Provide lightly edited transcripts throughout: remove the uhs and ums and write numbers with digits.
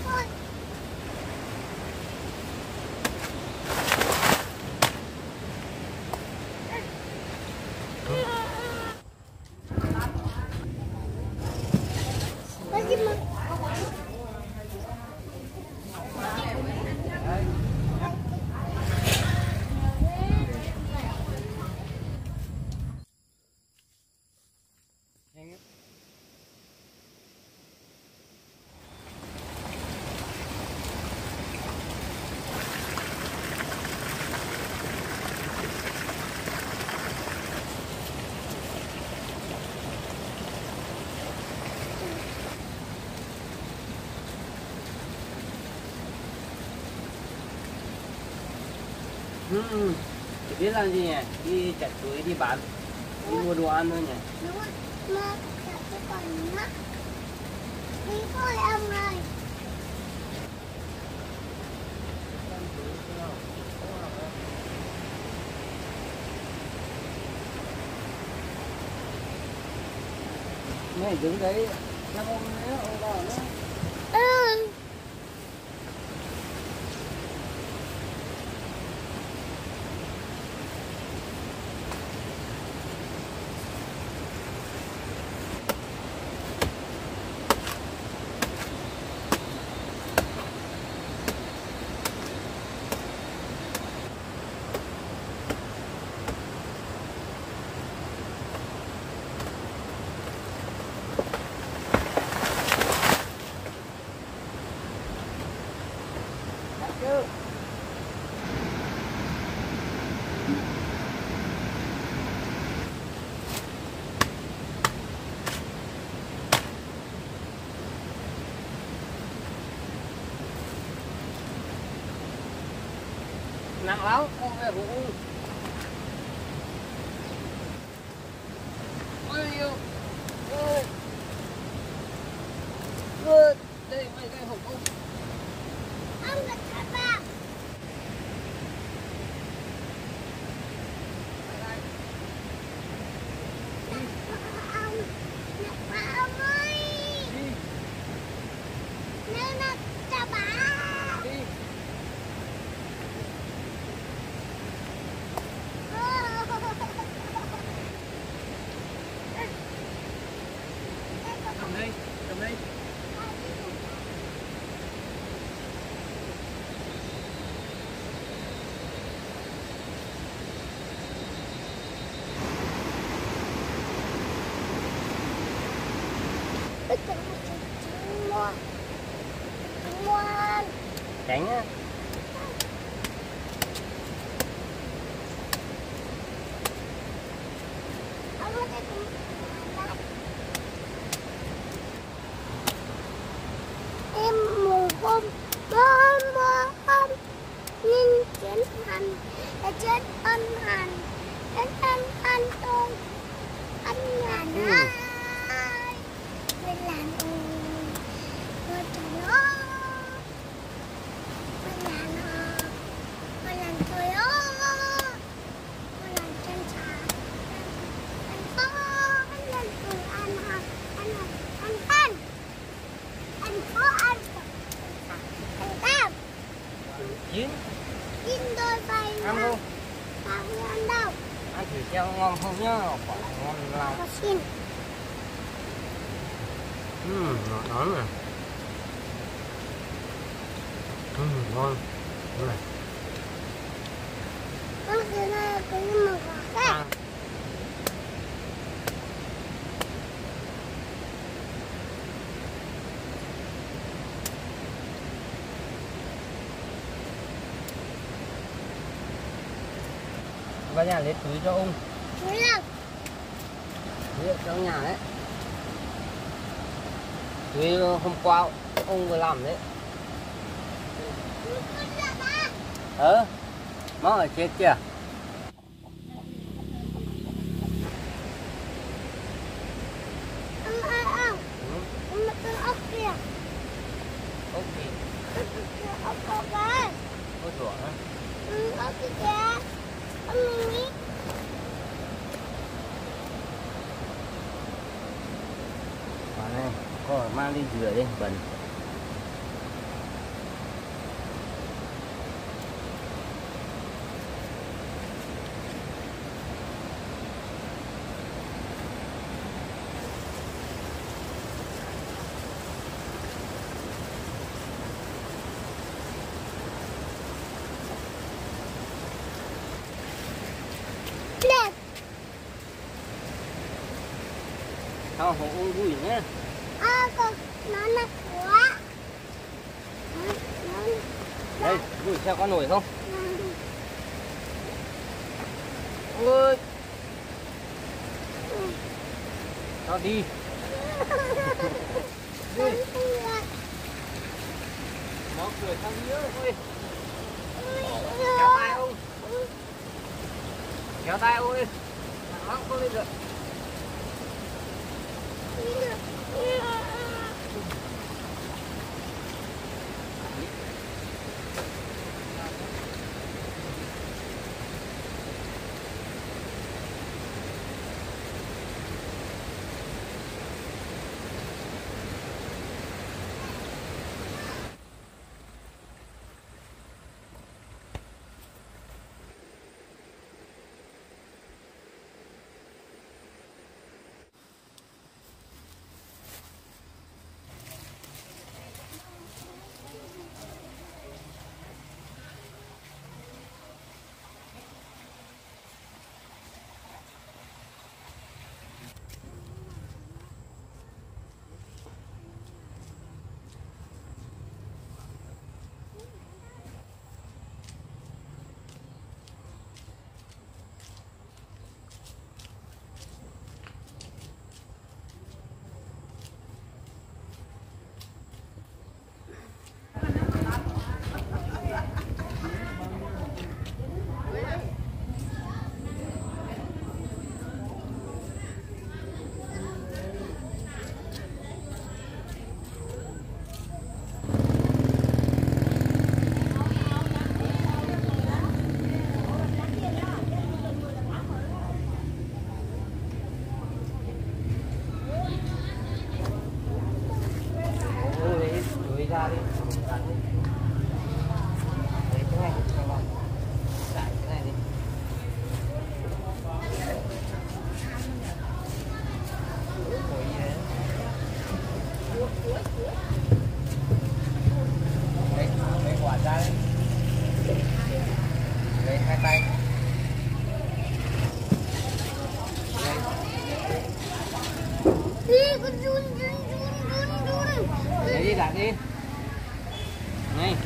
Chị biết làm gì nhỉ? Đi chặt chuối đi bán, đi mua đồ ăn thôi nhỉ? Đúng rồi, mà chặt cái còn mắt. Đi thôi ông ơi. Mày đứng đấy, năm ông nữa, ông vào nữa. Ừ. Nặng lắm, không về cũng ôi yêu ơi ơi đây mày đây hộp không Ông là thả vào. Ông ơi. Nên là thả bà. đi cầm đây tránh nhá. Em mù không bơm nhưng chiến hành là chết ân hành đến anh tôi anh là nó mình làm người trời nó mình là nó mình làm trời ơi mình làm chân trời anh có anh làm trời anh hả anh có anh Tam Chín chín đôi bay ăn không không ăn đâu ăn thử xem ngon không nhá, quả ngon lắm. có xin Ngon này. Ngon này. con cái này có những màu khác Vào nhà lấy túi cho ông. túi nào Túi ở trong nhà đấy. Túi hôm qua ông vừa làm đấy. Nó ở trên kìa. ông mà con ốc kìa Ốc gì? ốc có cái Ốc rủa hả? ốc kìa ông mình nghĩ Quả này, có mang đi rửa đi, bẩn. Không, không uống vui nhé. Con nó là của. Đây, vui theo con nổi không? Ôi. Nó đi. Nó cười sang phía ơi. Kéo tay ông. Kéo tay ơi. Nó không lên được. Ra đi. Đấy, cái này, cái này đi. Ôi gì đấy. Đấy, lấy quả ra đấy. Lấy hai tay. Đi, con run. Lấy đi, đặt đi. Này.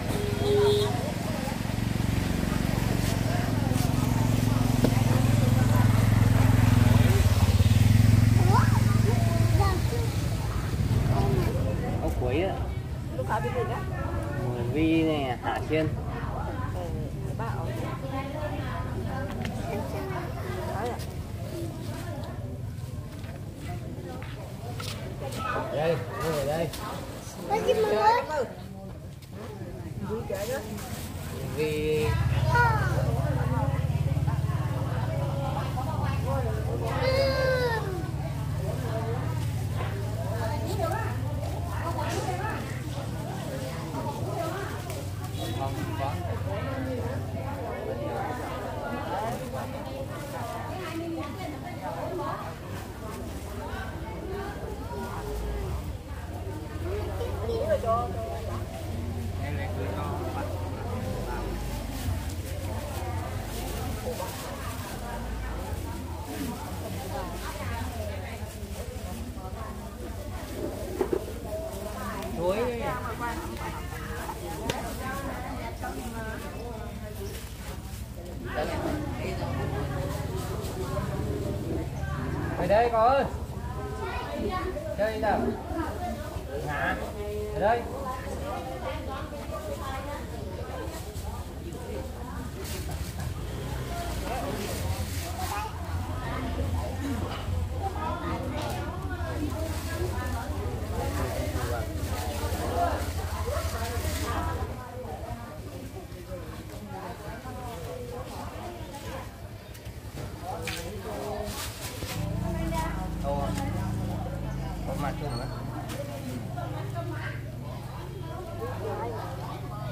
Ốc quấy á. Lúc nào đi được á? Vi này Hạ Thiên. Bảo. Đây, ngồi đây. Con gì mà ơi? Vì không có. Em lại cứ cho bắt. Chuối đi. Về đây con ơi. Chơi nào. Hả? Ở đây. Có mặt chung á.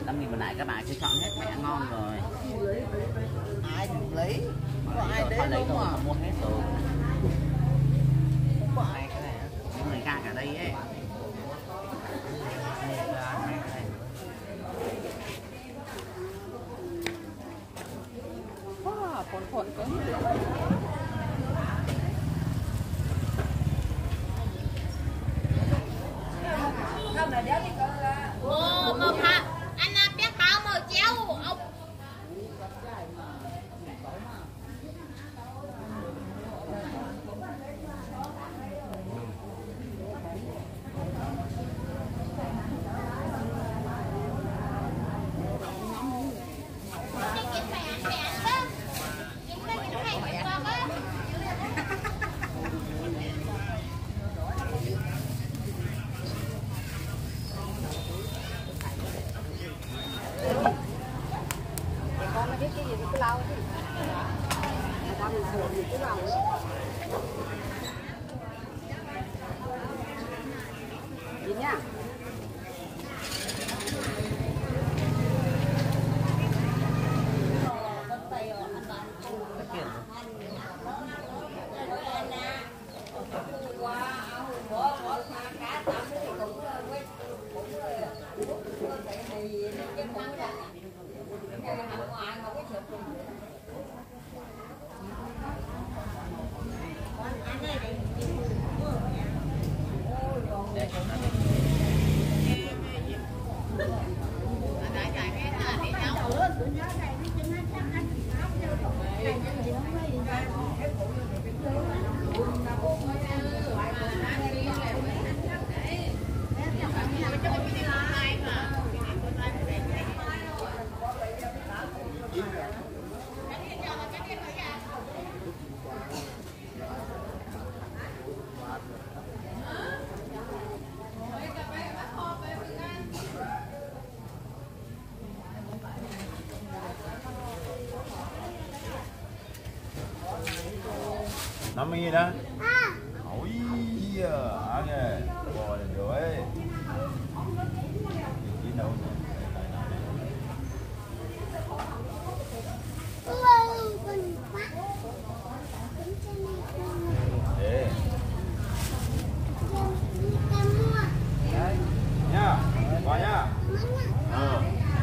15.000 bên này các bạn sẽ chọn hết mẹ ngon rồi. Ai cũng lấy. Có ai Rồi, đấy thôi lấy không tôi à? mà mua hết rồi. Không có ai. Hai cái này á, những người ca cả đây ấy. Wow, phồn cứng. Một hả? Anh biết bao màu chéo ông. Con mới biết cái gì thì cứ lau đi. Con mình sườn thì cứ lau. Gì nha. Năm mươi đó. À, Ôi giời, ăn nè, bò này rồi. Chỉ đâu nè. ôi, con quá. Để Em mua. nha, bò nha. Ờ.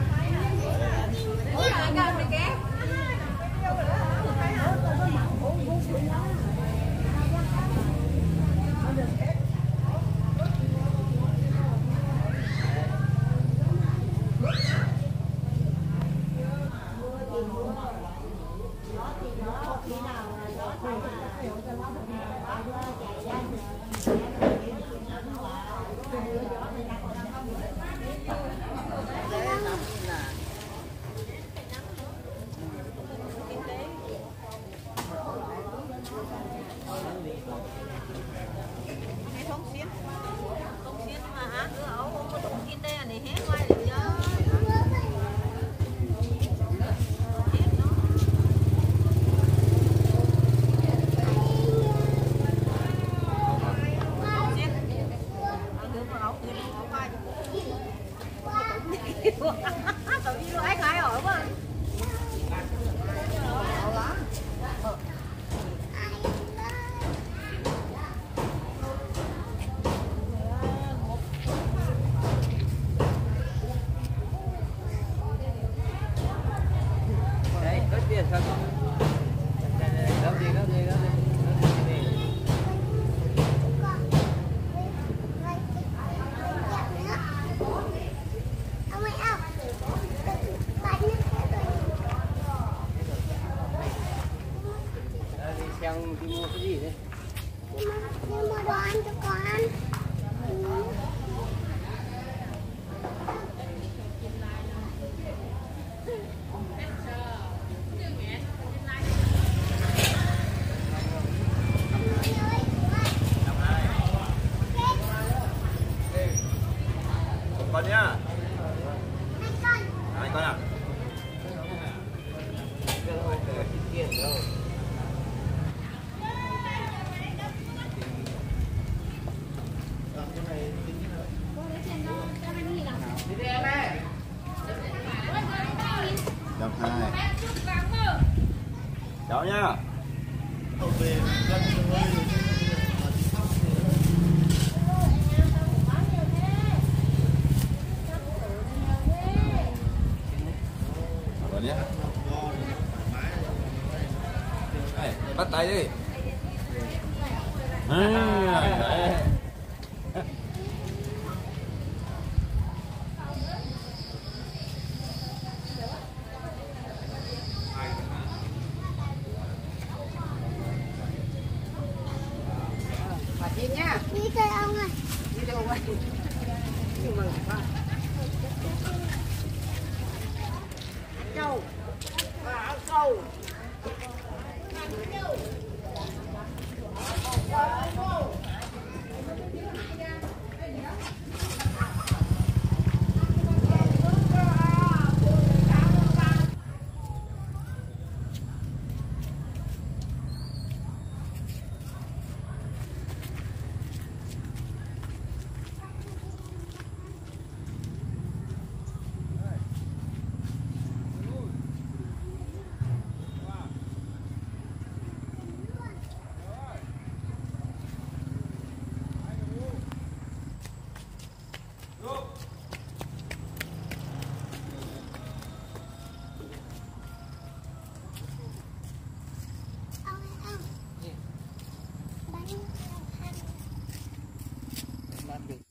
Đấy, có tiền sao con? Đây, gấp đi, gấp đi, gấp đi. Gấp đi. Ông ơi, ông. Bánh nước thế rồi. Đi xem đi mua cái gì đấy. Nhưng mà đồ ăn cho con ăn. Con nhá. Hai con. Hai con à? Cái hồi tiền đâu. Đi đi em ơi. Chào nha. Rồi nhé. Này, bắt tay đi. Đấy. Bà Thiên nha. Đi chơi ông ơi. Đi đâu vậy? Nhưng mà ba. Châu. Bà Châu. Ông ơi ông. Bánh ăn. Bắt được.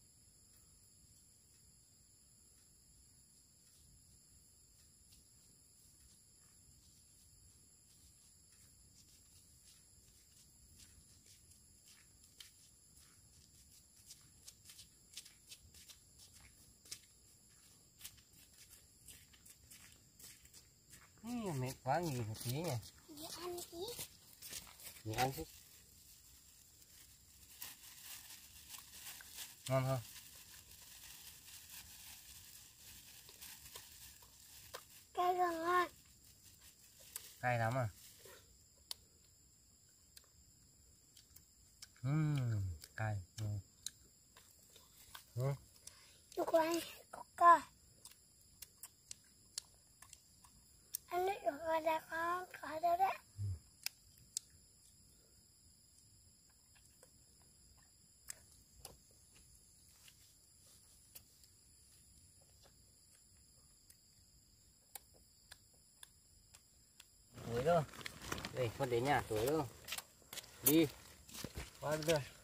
Mệt quá nghỉ một tí nhỉ. Đi ăn tí. Nghỉ ăn chút. Ngon không? Cái rồi ngon. Cay lắm à? Cay. Lúc anh có cơ. Anh biết được rồi đã có đâu đấy. Tuổi đâu? Đây, con đến nhà tuổi đâu? Đi. Qua đây.